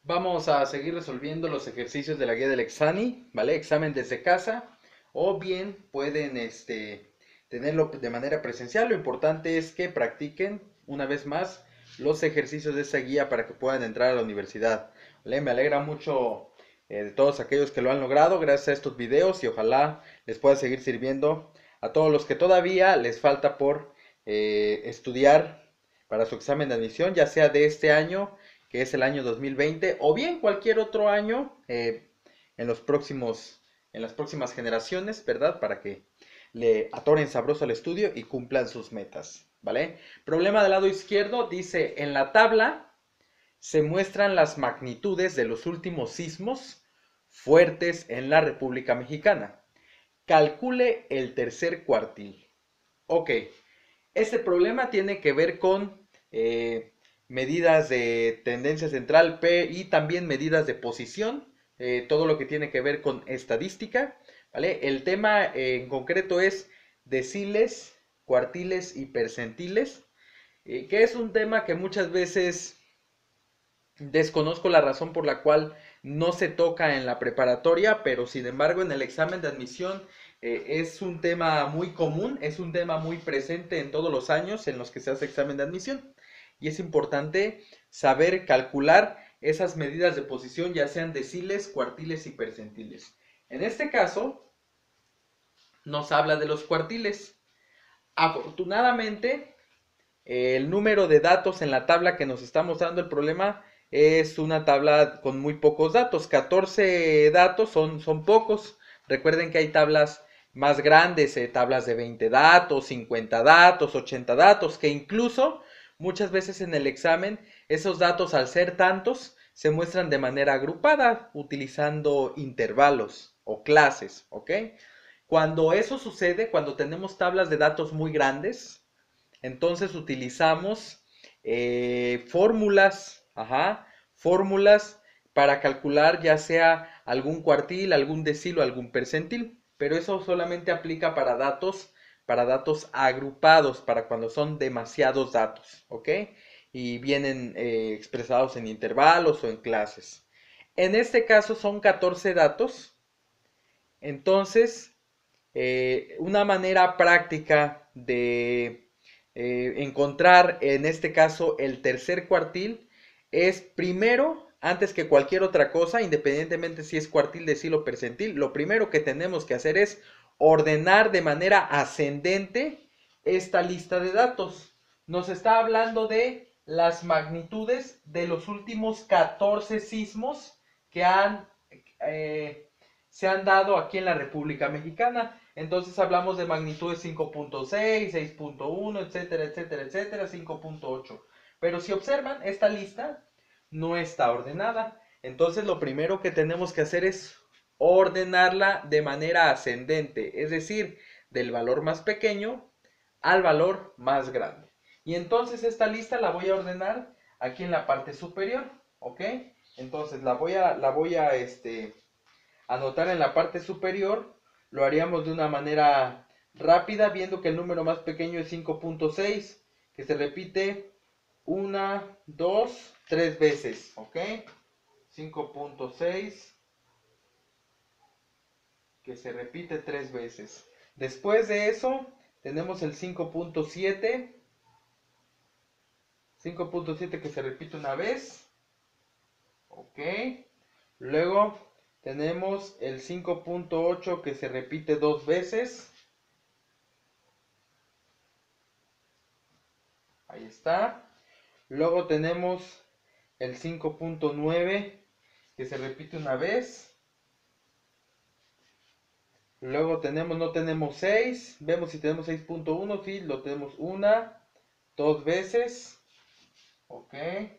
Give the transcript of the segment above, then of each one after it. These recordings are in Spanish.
Vamos a seguir resolviendo los ejercicios de la guía del Exani, ¿vale? Examen desde casa, o bien pueden tenerlo de manera presencial. Lo importante es que practiquen una vez más los ejercicios de esa guía para que puedan entrar a la universidad, ¿vale? Me alegra mucho de todos aquellos que lo han logrado gracias a estos videos y ojalá les pueda seguir sirviendo a todos los que todavía les falta por estudiar para su examen de admisión, ya sea de este año, que es el año 2020, o bien cualquier otro año en los próximos, en las próximas generaciones, ¿verdad? Para que le atoren sabroso al estudio y cumplan sus metas, ¿vale? Problema del lado izquierdo dice, en la tabla se muestran las magnitudes de los últimos sismos fuertes en la República Mexicana. Calcule el tercer cuartil. Ok, este problema tiene que ver con medidas de tendencia central P y también medidas de posición, todo lo que tiene que ver con estadística, ¿vale? El tema en concreto es deciles, cuartiles y percentiles, que es un tema que muchas veces desconozco la razón por la cual no se toca en la preparatoria, pero sin embargo en el examen de admisión es un tema muy común, es un tema muy presente en todos los años en los que se hace examen de admisión. Y es importante saber calcular esas medidas de posición, ya sean deciles, cuartiles y percentiles. En este caso, nos habla de los cuartiles. Afortunadamente, el número de datos en la tabla que nos está mostrando el problema es una tabla con muy pocos datos. 14 datos son pocos. Recuerden que hay tablas más grandes, tablas de 20 datos, 50 datos, 80 datos, que incluso muchas veces en el examen esos datos, al ser tantos, se muestran de manera agrupada utilizando intervalos o clases, ¿ok? Cuando eso sucede, cuando tenemos tablas de datos muy grandes, entonces utilizamos fórmulas, fórmulas para calcular ya sea algún cuartil, algún decil o algún percentil, pero eso solamente aplica para datos agrupados, para cuando son demasiados datos, ¿ok? Y vienen expresados en intervalos o en clases. En este caso son 14 datos, entonces una manera práctica de encontrar en este caso el tercer cuartil es primero, antes que cualquier otra cosa, independientemente si es cuartil, decil o percentil, lo primero que tenemos que hacer es ordenar de manera ascendente esta lista de datos. Nos está hablando de las magnitudes de los últimos 14 sismos que eh, se han dado aquí en la República Mexicana. Entonces hablamos de magnitudes 5.6, 6.1, etcétera, etcétera, etcétera, 5.8. Pero si observan, esta lista no está ordenada. Entonces lo primero que tenemos que hacer es ordenarla de manera ascendente, es decir, del valor más pequeño al valor más grande. Y entonces esta lista la voy a ordenar aquí en la parte superior, ¿ok? Entonces la voy a anotar en la parte superior. Lo haríamos de una manera rápida, viendo que el número más pequeño es 5.6, que se repite 1, 2, 3 veces, ¿ok? 5.6, que se repite 3 veces. Después de eso, tenemos el 5.7, 5.7 que se repite una vez, ¿ok? Luego tenemos el 5.8 que se repite 2 veces. Ahí está. Luego tenemos el 5.9 que se repite una vez. Luego no tenemos 6. Vemos si tenemos 6.1. Sí, lo tenemos una, dos veces. Ok.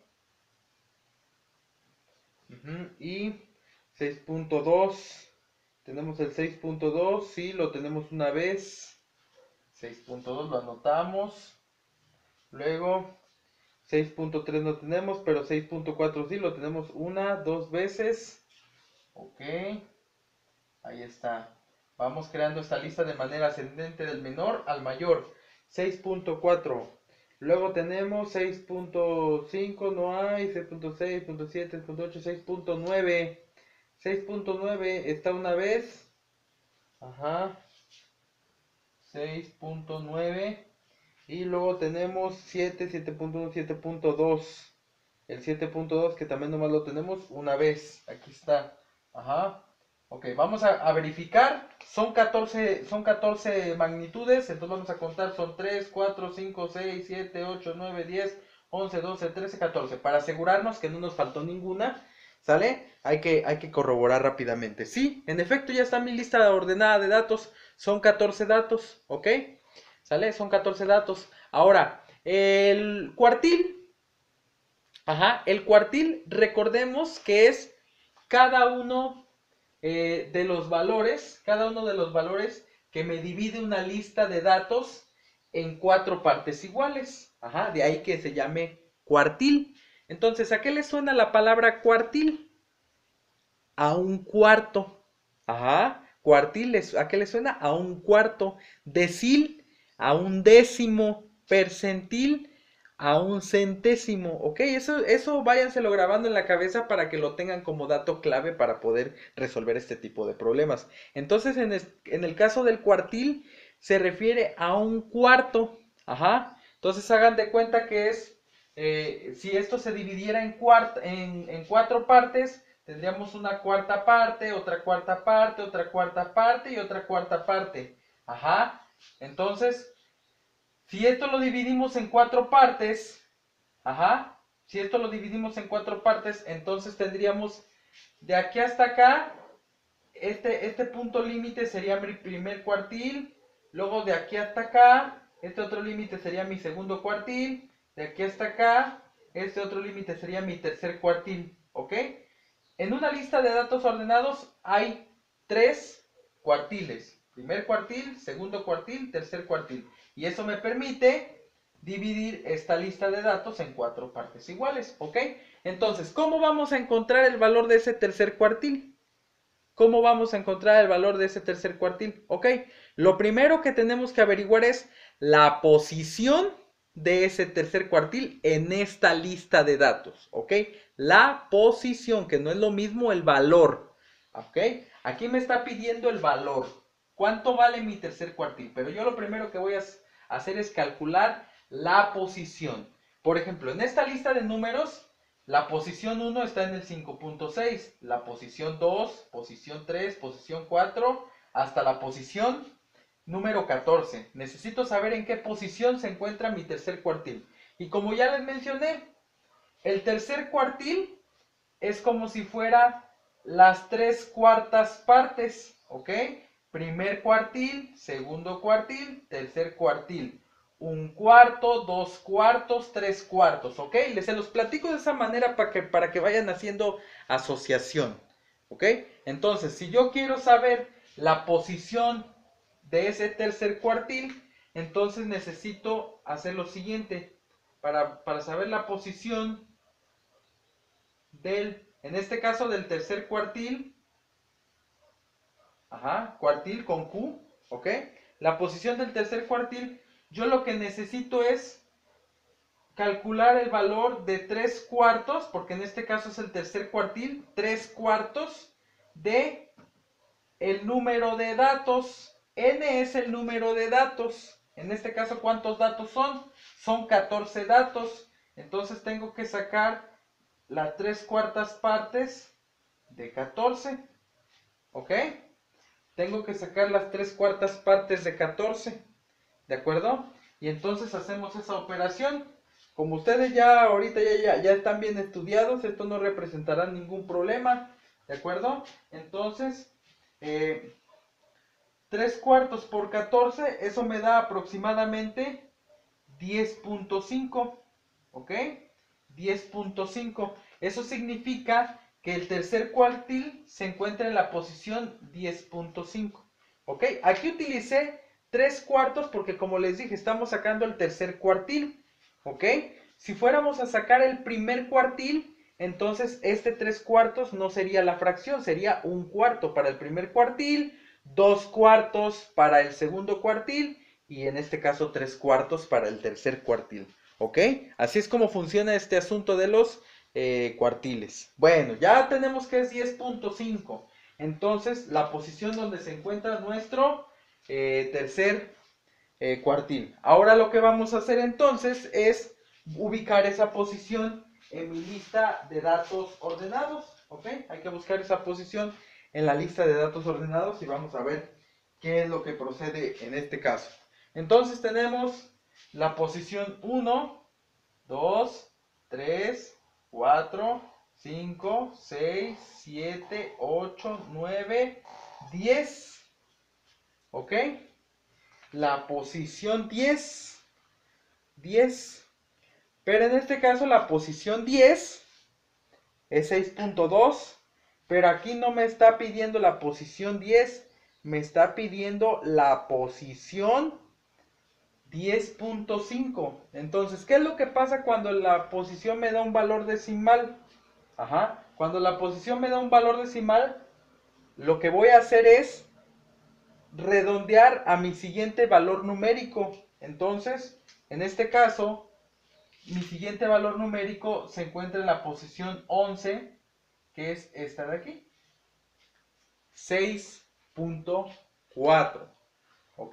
Y 6.2. Tenemos el 6.2. Sí, lo tenemos una vez. 6.2 lo anotamos. Luego 6.3 no tenemos, pero 6.4 sí, lo tenemos una, dos veces. Ok, ahí está. Vamos creando esta lista de manera ascendente del menor al mayor. 6.4 Luego tenemos 6.5, no hay, 6.6, 6.7, 6.8, 6.9. 6.9 está una vez. Ajá. 6.9. Y luego tenemos 7, 7.1, 7.2. El 7.2 que también nomás lo tenemos una vez. Aquí está. Ajá. Ok, vamos a verificar. Son 14 magnitudes. Entonces vamos a contar. Son 3, 4, 5, 6, 7, 8, 9, 10, 11, 12, 13, 14. Para asegurarnos que no nos faltó ninguna. ¿Sale? Hay que corroborar rápidamente. Sí, en efecto ya está mi lista ordenada de datos. Son 14 datos. ¿Ok? ¿Sale? Son 14 datos. Ahora, el cuartil. Ajá, el cuartil, recordemos que es cada uno cada uno de los valores que me divide una lista de datos en 4 partes iguales. Ajá, de ahí que se llame cuartil. Entonces, ¿a qué le suena la palabra cuartil? A un cuarto. Ajá, cuartil, ¿a qué le suena? A un cuarto. Decil, a un décimo. Percentil, a un centésimo. Ok, eso váyanselo grabando en la cabeza para que lo tengan como dato clave para poder resolver este tipo de problemas. Entonces, en el caso del cuartil, se refiere a un cuarto. Ajá, entonces hagan de cuenta que es, si esto se dividiera en 4 partes, tendríamos una cuarta parte, otra cuarta parte, otra cuarta parte y otra cuarta parte. Ajá. Entonces, si esto lo dividimos en 4 partes, ajá. Si esto lo dividimos en 4 partes, entonces tendríamos de aquí hasta acá, este punto límite sería mi primer cuartil. Luego de aquí hasta acá, este otro límite sería mi segundo cuartil. De aquí hasta acá, este otro límite sería mi tercer cuartil. ¿Ok? En una lista de datos ordenados hay 3 cuartiles. Primer cuartil, segundo cuartil, tercer cuartil. Y eso me permite dividir esta lista de datos en 4 partes iguales. ¿Ok? Entonces, ¿cómo vamos a encontrar el valor de ese tercer cuartil? ¿Cómo vamos a encontrar el valor de ese tercer cuartil? Ok, lo primero que tenemos que averiguar es la posición de ese tercer cuartil en esta lista de datos. Ok, la posición, que no es lo mismo el valor. Ok, aquí me está pidiendo el valor. ¿Cuánto vale mi tercer cuartil? Pero yo lo primero que voy a hacer es calcular la posición. Por ejemplo, en esta lista de números, la posición 1 está en el 5.6, la posición 2, posición 3, posición 4, hasta la posición número 14. Necesito saber en qué posición se encuentra mi tercer cuartil. Y como ya les mencioné, el tercer cuartil es como si fuera las 3/4 partes, ¿ok? Primer cuartil, segundo cuartil, tercer cuartil. Un cuarto, 2/4, 3/4, ¿ok? Se los platico de esa manera para que vayan haciendo asociación, ¿ok? Entonces, si yo quiero saber la posición de ese tercer cuartil, entonces necesito hacer lo siguiente. Para saber la posición en este caso del tercer cuartil, ajá, cuartil con Q, ¿ok? La posición del tercer cuartil, yo lo que necesito es calcular el valor de 3/4, porque en este caso es el tercer cuartil, 3/4 de el número de datos. N es el número de datos. En este caso, ¿cuántos datos son? Son 14 datos. Entonces tengo que sacar las 3/4 partes de 14. ¿Ok? Tengo que sacar las 3/4 partes de 14. ¿De acuerdo? Y entonces hacemos esa operación. Como ustedes ya ahorita ya están bien estudiados, esto no representará ningún problema. ¿De acuerdo? Entonces, 3/4 por 14, eso me da aproximadamente 10.5. ¿Ok? 10.5. Eso significa que el tercer cuartil se encuentra en la posición 10.5. ¿Ok? Aquí utilicé 3/4 porque, como les dije, estamos sacando el tercer cuartil. ¿Ok? Si fuéramos a sacar el primer cuartil, entonces este 3/4 no sería la fracción, sería un cuarto para el primer cuartil, 2/4 para el segundo cuartil y en este caso 3/4 para el tercer cuartil. ¿Ok? Así es como funciona este asunto de los cuartiles. Bueno, ya tenemos que es 10.5. Entonces, la posición donde se encuentra nuestro tercer cuartil. Ahora lo que vamos a hacer entonces es ubicar esa posición en mi lista de datos ordenados. ¿Ok? Hay que buscar esa posición en la lista de datos ordenados y vamos a ver qué es lo que procede en este caso. Entonces tenemos la posición 1, 2, 3, 4, 5, 6, 7, 8, 9, 10. ¿Ok? La posición 10. 10. Pero en este caso la posición 10 es 6.2. Pero aquí no me está pidiendo la posición 10. Me está pidiendo la posición 10.5. Entonces, ¿qué es lo que pasa cuando la posición me da un valor decimal? Ajá. Cuando la posición me da un valor decimal, lo que voy a hacer es redondear a mi siguiente valor numérico. Entonces, en este caso, mi siguiente valor numérico se encuentra en la posición 11, que es esta de aquí. 6.4. ¿Ok?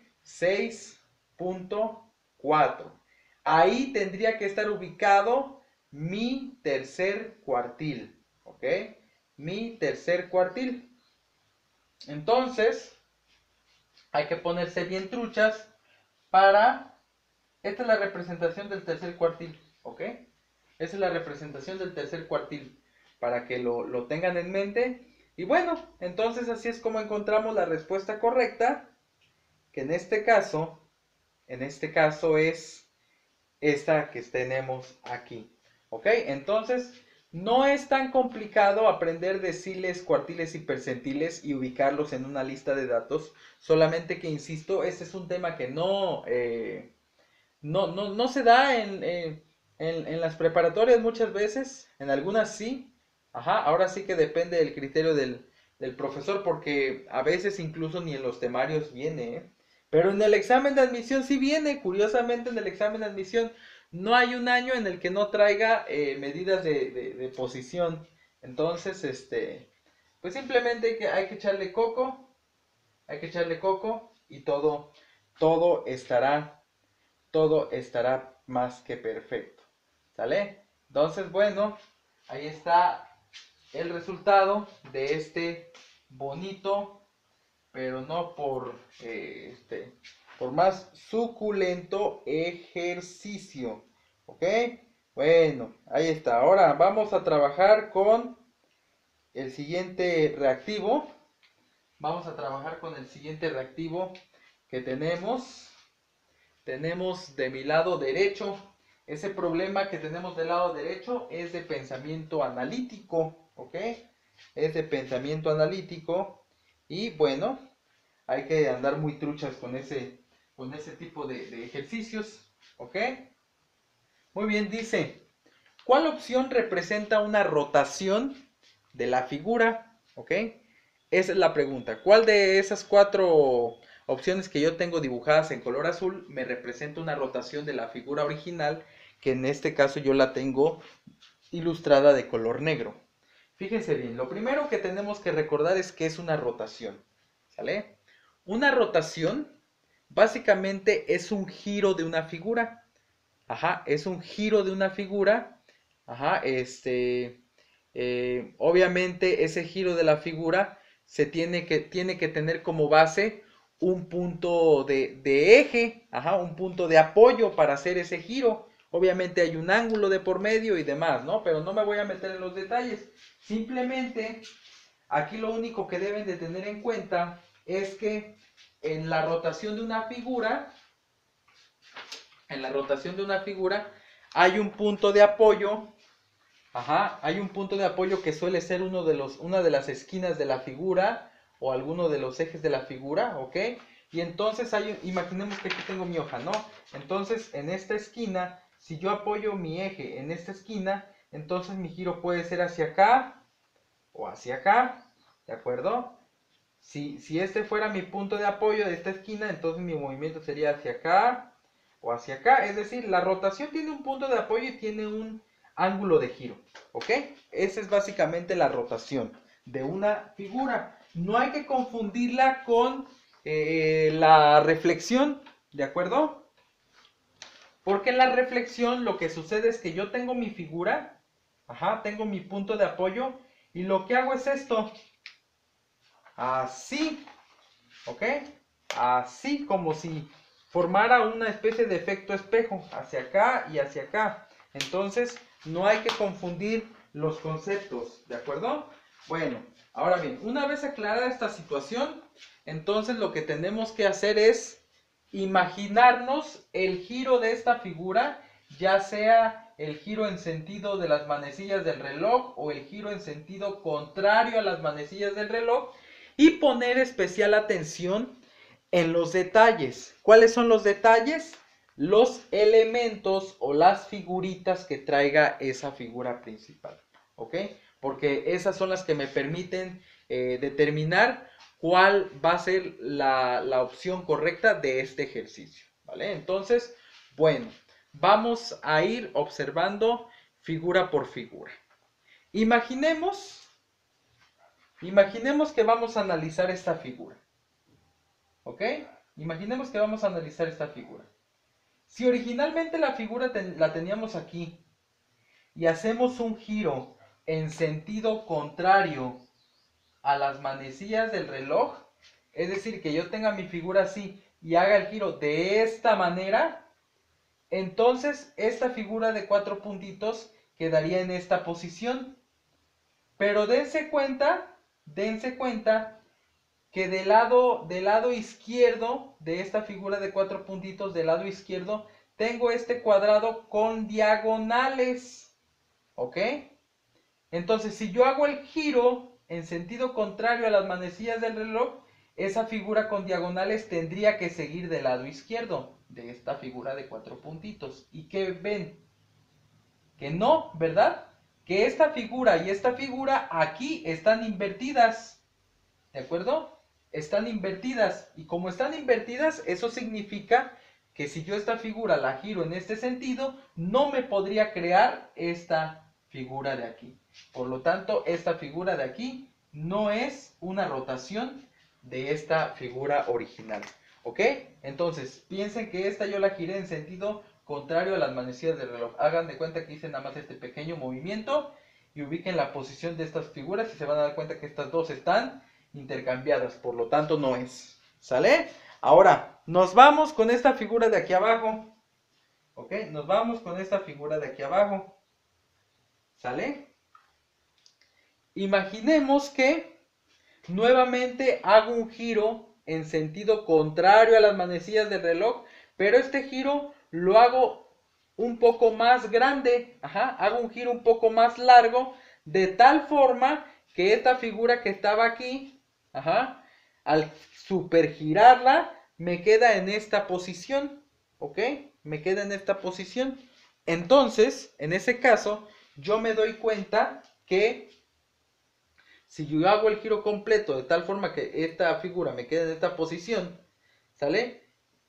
6.4. Ahí tendría que estar ubicado mi tercer cuartil. ¿Ok? Mi tercer cuartil. Entonces, hay que ponerse bien truchas para... Esta es la representación del tercer cuartil. ¿Ok? Esa es la representación del tercer cuartil. Para que lo tengan en mente. Y bueno, entonces así es como encontramos la respuesta correcta. Que en este caso es esta que tenemos aquí. ¿Ok? Entonces, no es tan complicado aprender deciles, cuartiles y percentiles y ubicarlos en una lista de datos. Solamente que, insisto, este es un tema que no se da en las preparatorias muchas veces. En algunas sí. Ajá, ahora sí que depende del criterio del profesor, porque a veces incluso ni en los temarios viene, ¿eh? Pero en el examen de admisión sí viene. Curiosamente, en el examen de admisión no hay un año en el que no traiga medidas de posición. Entonces, pues simplemente hay que echarle coco, y todo estará, todo estará más que perfecto. ¿Sale? Entonces, bueno, ahí está el resultado de este bonito, pero no por más suculento ejercicio. ¿Ok? Bueno, ahí está. Ahora vamos a trabajar con el siguiente reactivo. Vamos a trabajar con el siguiente reactivo que tenemos. Tenemos de mi lado derecho. Ese problema que tenemos del lado derecho es de pensamiento analítico. ¿Ok? Es de pensamiento analítico. Y bueno, hay que andar muy truchas con ese tipo de ejercicios. ¿Ok? Muy bien, dice, ¿cuál opción representa una rotación de la figura? ¿Ok? Esa es la pregunta. ¿Cuál de esas cuatro opciones que yo tengo dibujadas en color azul me representa una rotación de la figura original? Que en este caso yo la tengo ilustrada de color negro. Fíjense bien, lo primero que tenemos que recordar es que es una rotación. ¿Sale? Una rotación básicamente es un giro de una figura. Ajá, es un giro de una figura. Ajá, obviamente ese giro de la figura tiene que tener como base un punto de eje, ajá, un punto de apoyo para hacer ese giro. Obviamente hay un ángulo de por medio y demás, ¿no? Pero no me voy a meter en los detalles. Simplemente, aquí lo único que deben de tener en cuenta es que en la rotación de una figura, hay un punto de apoyo. Ajá, hay un punto de apoyo que suele ser una de las esquinas de la figura o alguno de los ejes de la figura, ¿ok? Y entonces imaginemos que aquí tengo mi hoja, ¿no? Entonces en esta esquina, si yo apoyo mi eje en esta esquina, entonces mi giro puede ser hacia acá o hacia acá, ¿de acuerdo? Si este fuera mi punto de apoyo de esta esquina, entonces mi movimiento sería hacia acá o hacia acá. Es decir, la rotación tiene un punto de apoyo y tiene un ángulo de giro. ¿Ok? Esa es básicamente la rotación de una figura. No hay que confundirla con la reflexión, ¿de acuerdo? Porque en la reflexión lo que sucede es que yo tengo mi figura, tengo mi punto de apoyo, y lo que hago es esto, así, ¿ok? Así como si formara una especie de efecto espejo, hacia acá y hacia acá. Entonces, no hay que confundir los conceptos, ¿de acuerdo? Bueno, ahora bien, una vez aclarada esta situación, entonces lo que tenemos que hacer es imaginarnos el giro de esta figura, ya sea el giro en sentido de las manecillas del reloj o el giro en sentido contrario a las manecillas del reloj, y poner especial atención en los detalles. ¿Cuáles son los detalles? Los elementos o las figuritas que traiga esa figura principal, ¿ok? Porque esas son las que me permiten determinar cuál va a ser la opción correcta de este ejercicio, ¿vale? Entonces, bueno, vamos a ir observando figura por figura. Imaginemos que vamos a analizar esta figura, ¿ok? Imaginemos que vamos a analizar esta figura. Si originalmente la figura la teníamos aquí y hacemos un giro en sentido contrario a las manecillas del reloj, es decir, que yo tenga mi figura así y haga el giro de esta manera, entonces esta figura de 4 puntitos quedaría en esta posición. Pero dense cuenta que del lado izquierdo de esta figura de 4 puntitos, del lado izquierdo, tengo este cuadrado con diagonales, ¿ok? Entonces, si yo hago el giro en sentido contrario a las manecillas del reloj, esa figura con diagonales tendría que seguir del lado izquierdo de esta figura de 4 puntitos. ¿Y qué ven? Que no, ¿verdad? Que esta figura y esta figura aquí están invertidas, ¿de acuerdo? Están invertidas, y como están invertidas, eso significa que si yo esta figura la giro en este sentido, no me podría crear esta figura de aquí. Por lo tanto, esta figura de aquí no es una rotación de esta figura original, ¿ok? Entonces, piensen que esta yo la giré en sentido contrario a las manecillas del reloj. Hagan de cuenta que hice nada más este pequeño movimiento y ubiquen la posición de estas figuras y se van a dar cuenta que estas dos están intercambiadas, por lo tanto no es, ¿sale? Ahora, nos vamos con esta figura de aquí abajo, ¿ok? Nos vamos con esta figura de aquí abajo, ¿sale? Imaginemos que nuevamente hago un giro en sentido contrario a las manecillas del reloj, pero este giro lo hago un poco más grande, hago un giro un poco más largo, de tal forma que esta figura que estaba aquí, al supergirarla, me queda en esta posición, ¿ok? Me queda en esta posición. Entonces, en ese caso, yo me doy cuenta que si yo hago el giro completo de tal forma que esta figura me quede en esta posición, ¿sale?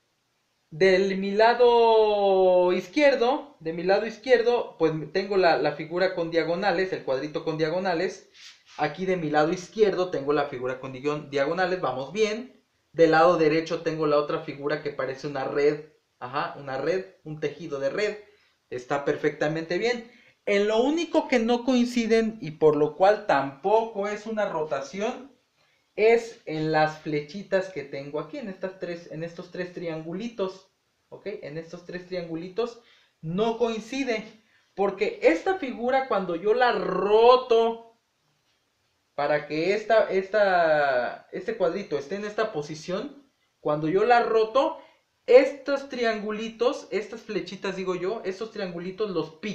De mi lado izquierdo, pues tengo la figura con diagonales, el cuadrito con diagonales. Aquí de mi lado izquierdo tengo la figura con diagonales, vamos bien. Del lado derecho tengo la otra figura que parece una red, una red, un tejido de red. Está perfectamente bien. En lo único que no coinciden y por lo cual tampoco es una rotación es en las flechitas que tengo aquí, en estos tres triangulitos, ¿ok? En estos tres triangulitos no coincide, porque esta figura cuando yo la roto para que este cuadrito esté en esta posición, cuando yo la roto, estos triangulitos, estas flechitas digo yo, estos triangulitos,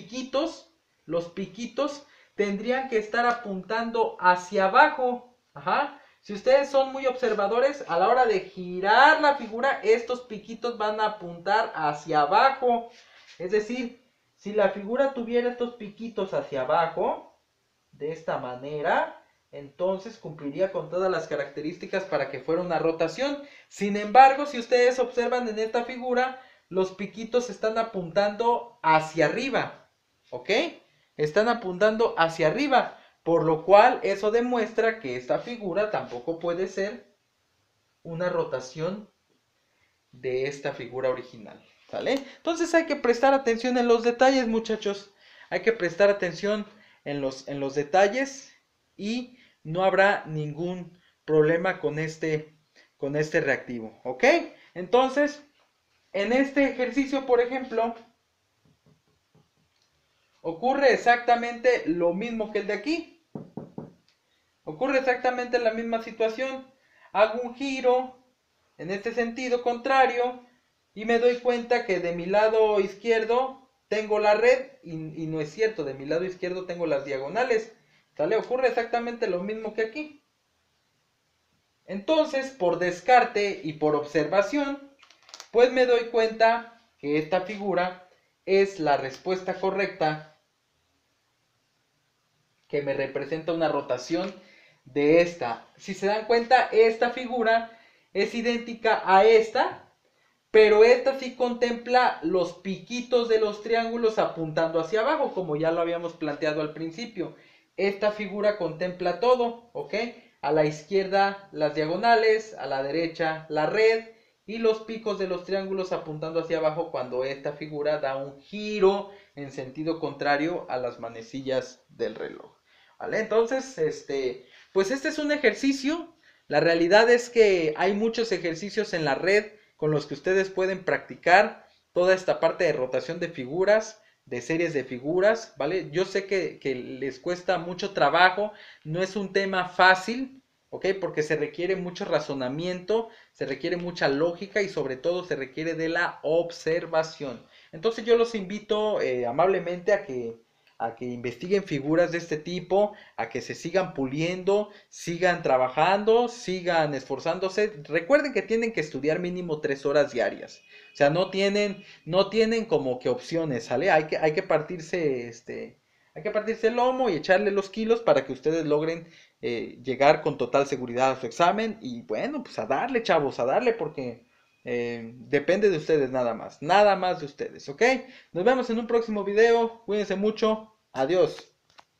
los piquitos tendrían que estar apuntando hacia abajo, Si ustedes son muy observadores, a la hora de girar la figura, estos piquitos van a apuntar hacia abajo. Es decir, si la figura tuviera estos piquitos hacia abajo, de esta manera, entonces cumpliría con todas las características para que fuera una rotación. Sin embargo, si ustedes observan en esta figura, los piquitos están apuntando hacia arriba, ¿ok? Están apuntando hacia arriba, por lo cual eso demuestra que esta figura tampoco puede ser una rotación de esta figura original, ¿sale? Entonces hay que prestar atención en los detalles, muchachos. Hay que prestar atención en los detalles y no habrá ningún problema con este reactivo, ¿ok? Entonces, en este ejercicio, por ejemplo, ocurre exactamente lo mismo que el de aquí. Ocurre exactamente la misma situación. Hago un giro en este sentido contrario y me doy cuenta que de mi lado izquierdo tengo la red y no es cierto, de mi lado izquierdo tengo las diagonales. ¿Sale? Ocurre exactamente lo mismo que aquí. Entonces, por descarte y por observación, pues me doy cuenta que esta figura es la respuesta correcta que me representa una rotación de esta. Si se dan cuenta, esta figura es idéntica a esta, pero esta sí contempla los piquitos de los triángulos apuntando hacia abajo, como ya lo habíamos planteado al principio. Esta figura contempla todo, ¿ok? A la izquierda las diagonales, a la derecha la red y los picos de los triángulos apuntando hacia abajo cuando esta figura da un giro en sentido contrario a las manecillas del reloj. ¿Vale? Entonces, pues este es un ejercicio. La realidad es que hay muchos ejercicios en la red con los que ustedes pueden practicar toda esta parte de rotación de figuras, de series de figuras, ¿vale? Yo sé que les cuesta mucho trabajo, no es un tema fácil, ¿ok? Porque se requiere mucho razonamiento, se requiere mucha lógica y sobre todo se requiere de la observación. Entonces yo los invito amablemente a que investiguen figuras de este tipo, a que se sigan puliendo, sigan trabajando, sigan esforzándose. Recuerden que tienen que estudiar mínimo 3 horas diarias. O sea, no tienen como que opciones, ¿sale? Hay que partirse, hay que partirse el lomo y echarle los kilos para que ustedes logren llegar con total seguridad a su examen. Y bueno, pues a darle, chavos, a darle porque depende de ustedes nada más de ustedes, ¿ok? Nos vemos en un próximo video, cuídense mucho, adiós.